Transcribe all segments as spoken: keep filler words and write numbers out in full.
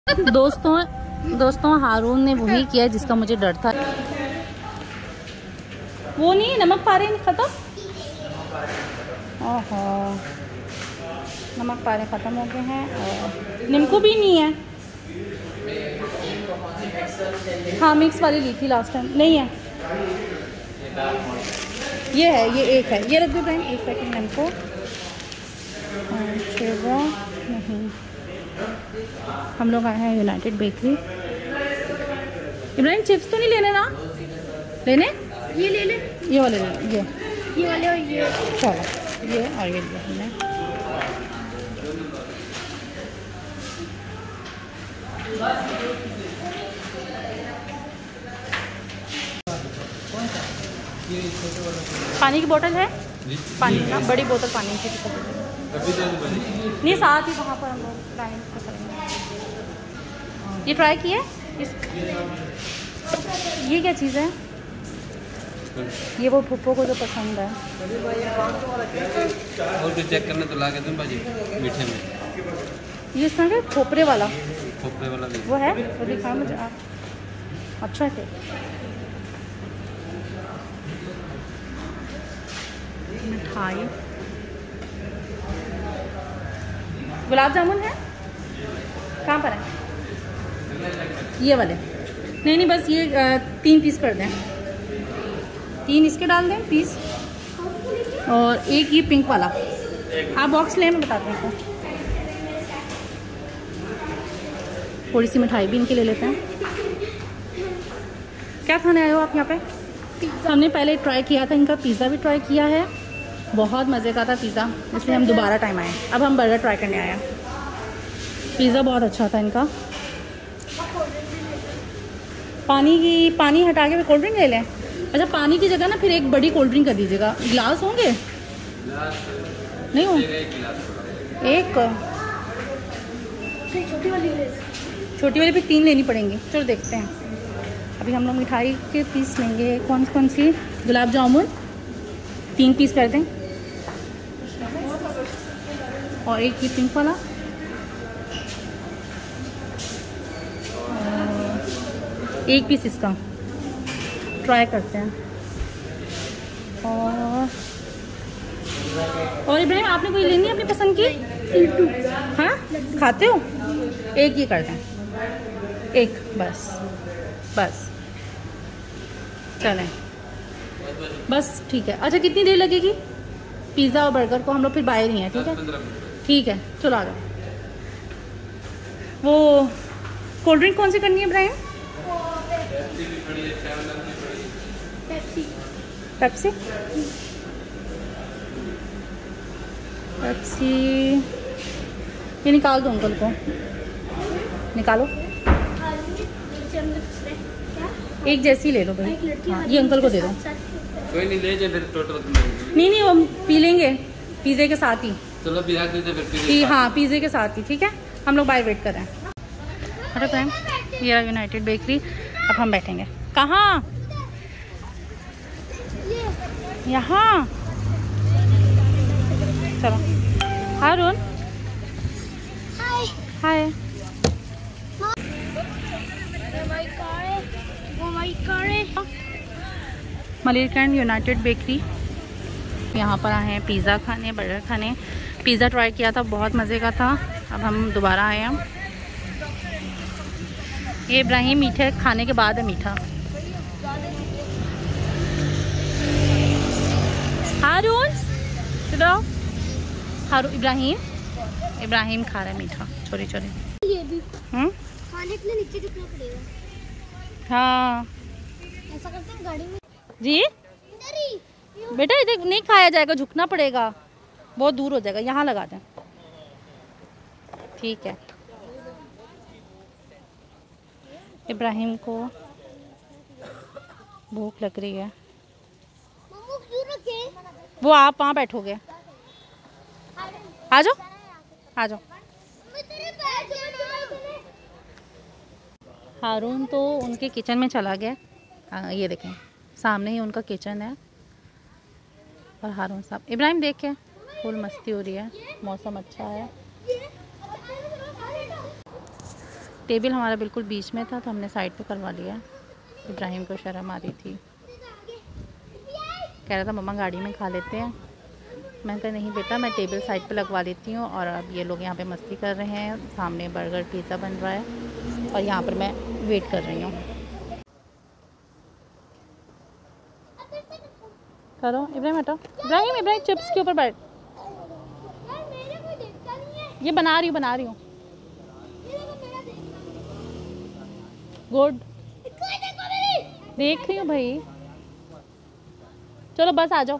दोस्तों दोस्तों हारून ने वही किया जिसका मुझे डर था। वो नहीं नमक पा रहे खत्म। ओहो नमक पारे ख़त्म हो गए हैं और नींबू भी नहीं है। हाँ मिक्स वाली ली थी लास्ट टाइम, नहीं है ये है, ये एक है, ये रख दो बहन एक पैकेट नींबू। नहीं हम लोग आए हैं यूनाइटेड बेकरी। इब्राहिम चिप्स तो नहीं लेने ना, लेने ये ले ले, ये वाले ले, ये ये वाले और ये चलो ये और ये लिया हमने। पानी की बोतल है, पानी ना बड़ी बोतल पानी की नहीं, साथ ही वहाँ पर हम लोग लाइन करेंगे। ये ट्राई किए इस ये क्या चीज़ है? ये वो फुप्पो को जो पसंद है। और कुछ चेक करने तो ला के दूं भाजी मीठे में। ये इस तरह खोपरे वाला खोपरे वाला भी वो है, वो दिखाओ मुझे आप। अच्छा है मिठाई, गुलाब जामुन है कहाँ पर है? ये वाले नहीं नहीं बस ये आ, तीन पीस कर दें, तीन इसके डाल दें पीस, और एक ये पिंक वाला। आप बॉक्स लें, मैं बताती हूँ। थोड़ी सी मिठाई भी इनके ले लेते हैं। क्या खाने आए हो आप यहाँ पे? हमने पहले ट्राई किया था इनका पिज़्ज़ा, भी ट्राई किया है, बहुत मज़े का था पिज़्ज़ा, इसलिए हम दोबारा टाइम आए। अब हम बर्गर ट्राई करने आए हैं। पिज़्ज़ा बहुत अच्छा था इनका। पानी की पानी हटा के कोल्ड ड्रिंक ले लें। अच्छा पानी की जगह ना फिर एक बड़ी कोल्ड ड्रिंक कर दीजिएगा। गिलास होंगे? नहीं हो एक छोटी वाली छोटी वाली भी तीन लेनी पड़ेंगी। चलो देखते हैं। अभी हम लोग मिठाई के पीस लेंगे। कौन कौन सी? गुलाब जामुन तीन पीस कर दें, और एक ये पिंक वाला, एक पीस इसका ट्राई करते हैं। और और इब्राहिम आपने कोई लेनी है अपनी पसंद की? हाँ खाते हो? एक ये कर दें, एक बस बस चलें बस ठीक है। अच्छा कितनी देर लगेगी? पिज़्ज़ा और बर्गर को हम लोग फिर बाहर ही हैं, ठीक है ठीक है चलो आ जाओ। वो कोल्ड ड्रिंक कौन सी करनी है इब्राहिम? पेप्सी पेप्सी पेप्सी ये निकाल दो अंकल को, निकालो। एक जैसी ले लो भाई। हाँ ये अंकल को दे दो। कोई नहीं ले जाए फिर टोटल नहीं नहीं वो पी लेंगे पिज़्ज़े के साथ ही। चलो पिज़्ज़ा दे फिर पी हाँ पिज़्ज़े के साथ ही, ठीक है हम लोग बाहर वेट कर रहे हैं। अरे फ्रेंड ये रहा यूनाइटेड बेकरी। अब हम बैठेंगे कहाँ? यहाँ चलो। हारून हाय हाय। मलेरकंड यूनाइटेड बेकरी, यहाँ पर आए हैं पिज़्ज़ा खाने, बर्गर खाने। पिज़्ज़ा ट्राई किया था, बहुत मज़े का था। अब हम दोबारा आए हैं। ये इब्राहिम मीठे खाने के बाद है मीठा। हारून चलो हारून इब्राहिम इब्राहिम खा रहा है मीठा चोरी चोरी। ये भी हम्म खाने के लिए नीचे झुकना पड़ेगा। हाँ ऐसा करते हैं गाड़ी में जी। इधर ही बेटा इधर नहीं खाया जाएगा, झुकना पड़ेगा, बहुत दूर हो जाएगा। यहाँ लगा दें, ठीक है। इब्राहिम को भूख लग रही है, वो आप वहाँ बैठोगे। आ जाओ आ जाओ। हारून तो उनके किचन में चला गया। आ, ये देखें सामने ही उनका किचन है। और हारून साहब इब्राहिम देख के फुल मस्ती हो रही है, मौसम अच्छा है। टेबल हमारा बिल्कुल बीच में था तो हमने साइड पे करवा लिया। इब्राहिम को शर्म आ रही थी, कह रहा था मम्मा गाड़ी में खा लेते हैं। मैंने कहा नहीं बेटा, मैं टेबल साइड पे लगवा लेती हूँ। और अब ये लोग यहाँ पे मस्ती कर रहे हैं, सामने बर्गर पिज़्ज़ा बन रहा है और यहाँ पर मैं वेट कर रही हूँ। करो इब्राहिम, हटो इब्राहिम, इब्राहिम चिप्स के ऊपर बैठ। ये बना रही हूँ बना रही हूँ गुड, देख रही हूँ भाई। चलो बस आ जाओ।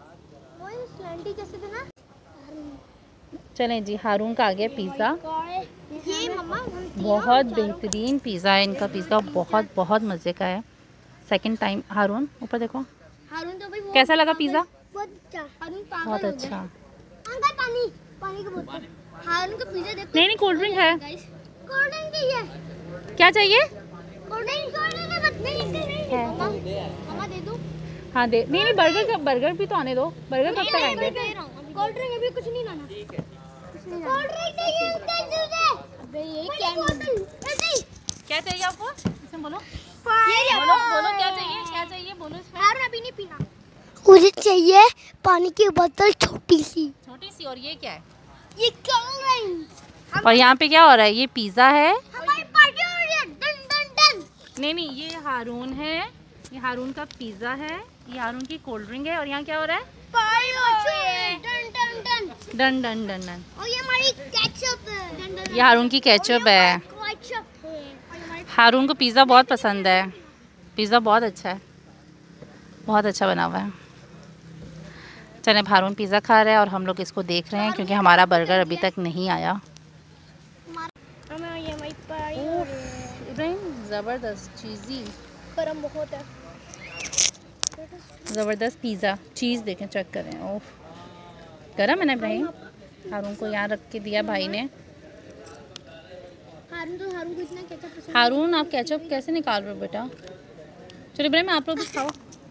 चलें जी, हारून का आ गया पिज़्ज़ा। ये मम्मा बहुत बेहतरीन पिज़्ज़ा है इनका, पिज़्ज़ा बहुत बहुत मज़े का है। सेकंड टाइम हारून ऊपर देखो। हारून तो भाई कैसा लगा पिज़्ज़ा? बहुत अच्छा। हारून पागल बहुत हो अच्छा। गया। अंकल पानी, पानी की बोतल। हारून का पिज़्ज़ा देखो। नहीं नहीं कोल्ड ड्रिंक है। कोल्ड ड्रिंक चाहिए? क्या चाहिए? कोल्ड ड्रिंक, कोल्ड ड्रिंक है, बस नहीं नहीं है। मम्मा, मम्मा दे दो। हाँ दे। नहीं नहीं बर्गर का, बर्गर भी तो आने दो। बर्गर कब तक आएंगे? कोल्ड ड्रिंक अभी कुछ नहीं लाना। कोल्ड ड्रिंक चाहिए अंकल जल्दी। अबे ये क्या बोतल? ऐसे क्या चाहिए आपको? इसमें बोलो ये बोलो बोलो क्या चाहिए, क्या चाहिए बोलो इसमें। हारून अभी नहीं पीना। मुझे चाहिए पानी की बोतल छोटी सी। छोटी सी। और ये क्या है? ये कोल्ड ड्रिंक। और यहाँ पे क्या हो रहा है? ये पिज़्ज़ा है। हमारी पार्टी हो रही है। Done done done. नहीं नहीं ये हारून है, ये हारून का पिज़्ज़ा है, ये हारून की कोल्ड ड्रिंक है। और यहाँ क्या हो रहा है? पार्टी हो रही है। Done done done. Done done done done. और ये हमारी केचप है। Done done. ये हारून की केचप है। केचप है। और हमारी हारून को पिज़्ज़ा बहुत पसंद है। पिज़्ज़ा बहुत अच्छा है, बहुत अच्छा बना हुआ है। चलें, हारून पिज़्ज़ा खा रहा है और हम लोग इसको देख रहे हैं क्योंकि हमारा बर्गर अभी तक नहीं आया। हमें ये हमारी पार्टी हो रही है। इब्राहिम ज़बरदस्त चीज़ी, गरम बहुत है। ज़बरदस्त पिज़्ज़ा। चीज़ देखें, चेक करें। ओह गरम है ना इब्राहिम? हारून को यहाँ रख के दिया भाई ने। हारून तो हारून को इतना केचप पसंद हारून आप केचप कैसे निकाल रहे हो बेटा? चलो इब्राहिम आप लोग भी खाओ।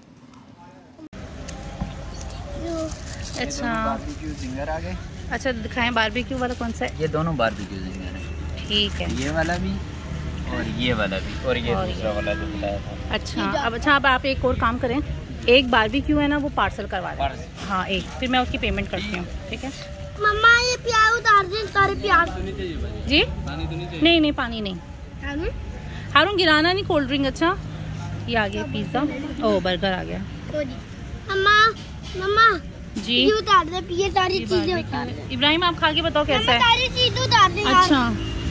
अच्छा बारबेक्यू जिंगर आ गए। अच्छा दिखाएं बारबेक्यू वाला कौन सा है? ये दोनों बारबेक्यू जिंगर है। ठीक है। ये वाला भी और ये वाला भी और ये और दूसरा वाला जो बताया था। अच्छा अब अच्छा अब आप एक और काम करें, एक बारबेक्यू है ना वो पार्सल करवा दें। पार्सल। हाँ एक, फिर मैं उसकी पेमेंट करती हूँ। ठीक है मम्मा ये प्याज उतार दे, सारे प्याज। तो नहीं चाहिए भाई, जी? पानी तो नहीं चाहिए। नहीं नहीं पानी नहीं। हारून हारून गिराना नहीं, कोल्ड ड्रिंक। अच्छा ये आ गया पिज़्ज़ा। ओ बर्गर आ गया मम्मा, मम्मा जी। ये उतार दे, ये सारी ये चीजें barbecue उतार है। दे। इब्राहिम आप खा के बताओ कैसा मम्मा है? सारी चीजें उतार दे यार। अच्छा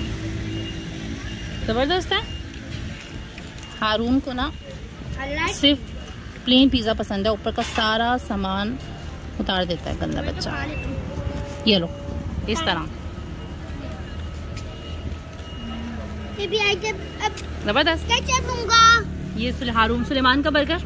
ज़बरदस्त है। हारून को ना सिर्फ प्लेन पिज़्ज़ा पसंद है, ऊपर का सारा सामान उतार देता है गंदा बच्चा। ये लो इस तरह ये भी आई के अब ज़बरदस्त। क्या लूंगा? ये सुले, हारून सुलेमान का बर्गर,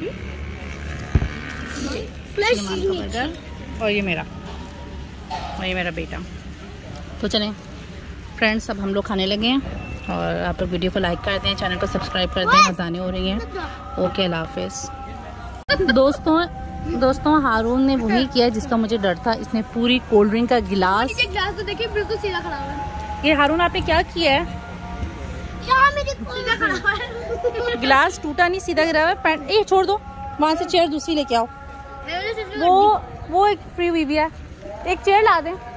फ्लेश सुलेमान का बर्गर। और ये मेरा, और ये मेरा बेटा। तो चलें फ्रेंड्स, अब हम लोग खाने लगे हैं और आप लोग वीडियो को लाइक कर दें, चैनल को सब्सक्राइब कर दें। अज़ानें हो रही हैं। ओके अल्लाह हाफिज़। दोस्तों दोस्तों हारून ने वही किया जिसका मुझे डर था। इसने पूरी कोल्ड ड्रिंक का गिलास, ग्लास तो देखिए बिल्कुल सीधा खड़ा हुआ है। ये हारून आपने क्या किया है? यहाँ मेरे सीधा खड़ा हुआ है। गिलास टूटा नहीं, सीधा गिरा हुआ है। पैंट ए छोड़ दो, वहाँ से चेयर दूसरी लेके आओ। वो वो एक फ्री हुई भी है, एक चेयर ला दें।